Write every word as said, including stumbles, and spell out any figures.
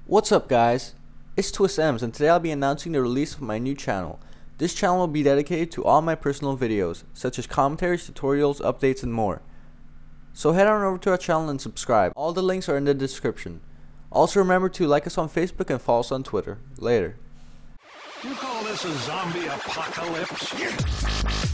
What's up guys, it's TwistEms and today I'll be announcing the release of my new channel. This channel will be dedicated to all my personal videos, such as commentaries, tutorials, updates, and more. So head on over to our channel and subscribe. All the links are in the description. Also remember to like us on Facebook and follow us on Twitter. Later. You call this a zombie apocalypse?